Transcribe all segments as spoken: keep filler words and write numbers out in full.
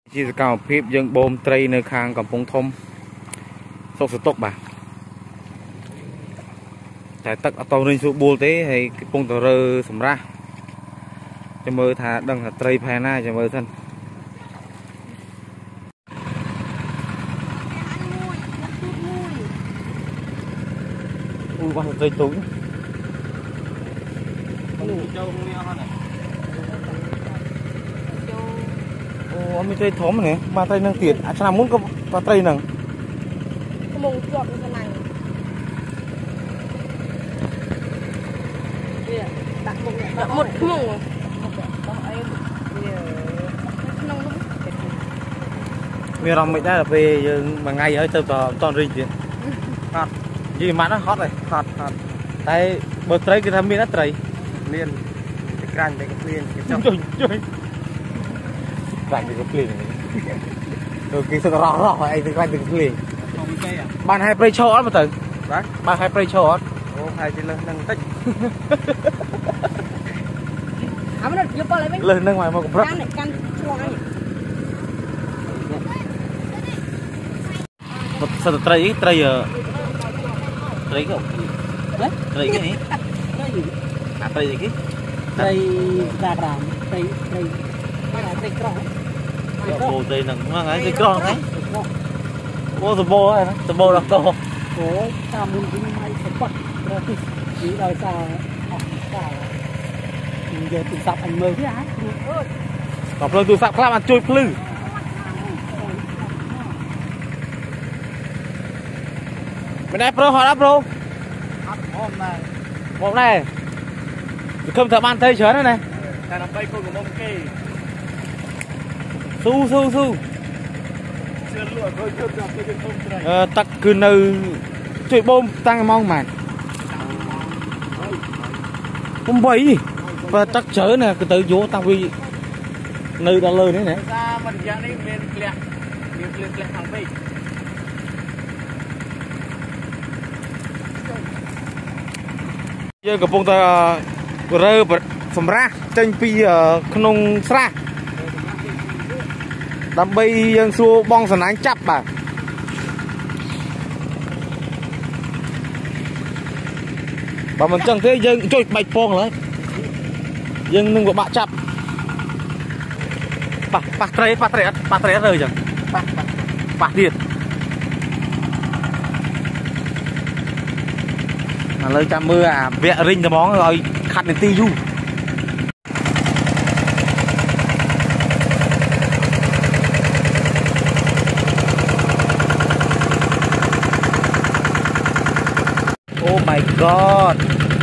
ชีสกาวพิบยังโบมไตรในคางกับพงทมสกสตกบ่าแต่ตักเอาตัวนึงสูบบูเต้ให้พงตัวเรือสำราจะมือถาดังไตรแพน่าจะมือท่านอุ้ยว่าไตรตุ้งโอ้ไม่ไตรถมเนี่ยมาไตรนังเตียดอาชนามุ้งก็มาไตรนังขโมยจอบในไหนดักหมดดักหมดขโมยมีรำไม่ได้ไปยังบางไงở từตอนriêng chuyện hot gì mà nó hot này hot hot tại bờ tây cái thằng mi nó tây liền cái cành cái liền cái chơi chơi cành cái liền rồi cái sự rõ rõ ấy cái cành cái liền bạn hay play show mà từ bạn hay play show ô hay chỉ lên nâng tích lên nâng ngoài mà cũng rất một sao trai trai trai không trai cái gì à trai gì cái trai đà đàm trai trai trai cỏ bồ trai nằng ngang ấy trai cỏ đấy bồ sờ bồ ấy sờ bồ là to ủa sao mình cũng hay sờ bật rồi chỉ đòi sao sao giờ tụi sập anh mơ cái á gặp rồi tụi sập các bạn chui plư bên đây pro họ đã pro hôm nay hôm nay không thợ ban thấy chớn này này là làm bay cô của mông kê su su su ờ tắc cứ nơi chơi bom tăng mong mà không bấy và tắc chớ nè cứ tự vô tao vì nơi đó lời đấy này giờ cái bông ta rơi phẩm ra trên pi ở khung xa đâm bay dân xua bong sần ánh chắp bà bà mình chẳng thế dân trôi bạch phong đấy dân nâng của bạn chắp bà bà tre bà tre bà tre rồi chẳng bà bà bà thiệt lời chạm mưa à vẽ rinh cho món rồi khăn đến ti du oh my god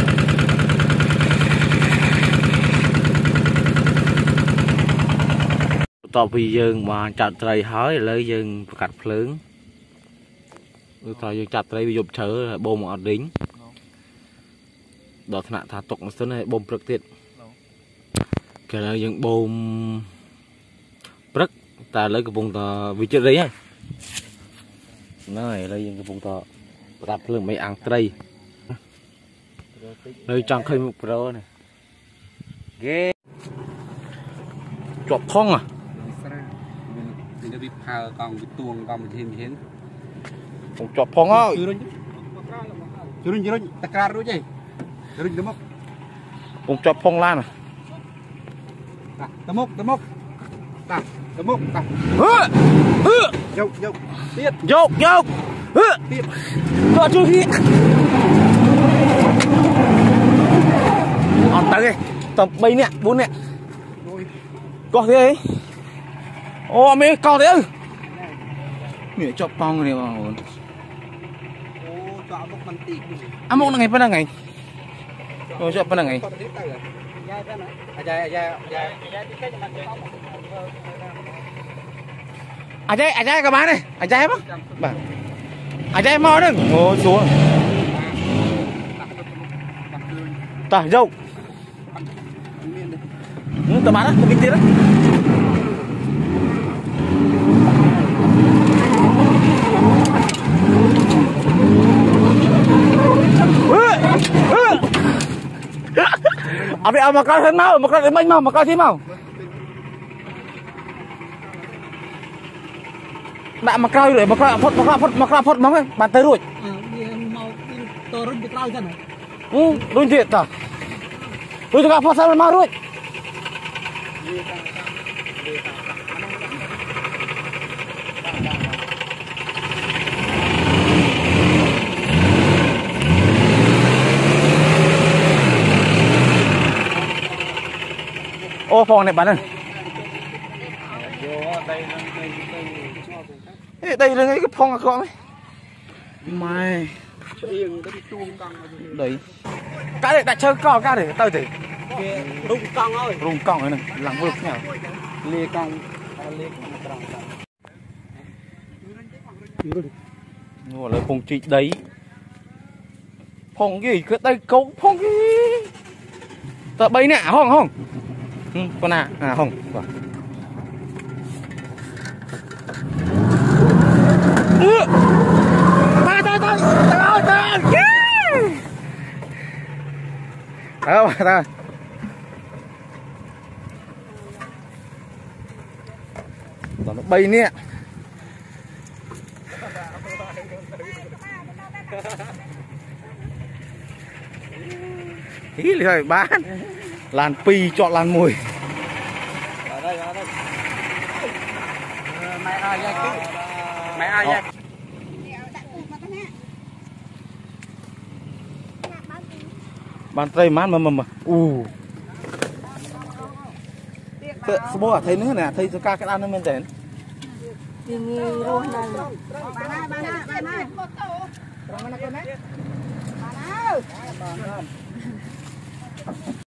tao vì dương mà chặt cây hói lấy dương cắt phướng tao dương chặt cây bị dục chở bom ở đính đó thằng thà tộc nó sơn này bom trực tiệt cái là những bom rất ta lấy cái vùng tờ vị trí đấy này lấy những cái vùng tờ đặt lượng mấy ăn tây nơi trong khơi một pro này ghê chọt phong à mình bị phao còn bị tuồng còn bị thêm thêm chọt phong á chưa rồi chưa rồi ta cà rồi chứ rồi đúng không cùng chọt phong lan à tấm mốc tấm mốc ta tấm mốc ta dốc dốc tiếp dốc dốc tiếp có chưa khi còn tới đây tầm bay nè bốn nè có thế ấy ô mấy con thế ư mẹ chọt phong này mà hồn à mốc là ngày bên là ngày rồi chọt bên là ngày à dây à dây các bạn này à dây không à dây mò đừng ngồi xuống ta dâu tầm bán á tầm kinh tế đó à bây giờ mà coi thêm mau mà coi thêm mau mà coi thêm mau đã mà coi rồi mà coi phốt mà coi phốt mà coi phốt mong ấy bàn tay rồi mau tôi rung bị trao chân này ừ đôi chuyện à tôi cho phốt sao mà rồi ô phòng này bạn ơi đây là cái phong con ấy mày đấy cái này đã chơi co cái này tao thì rung cong ơi rung cong này làm vực nhỉ lia cong lia cong ngồi lại phong chị đấy phong gì cứ đây cấu phong gì tao bay nè không không ừ, con à à không ta ta ta ta ta đâu ta nó bay nè ý rồi bán làn pi chọn làn mùi mày ai vậy mày ai vậy bàn tay mát mà mà mà u tự bố à thấy nữa nè thấy cho ca cái ăn nó men đến Ini roh nang. Mana mana mana. Mana mana. Mana.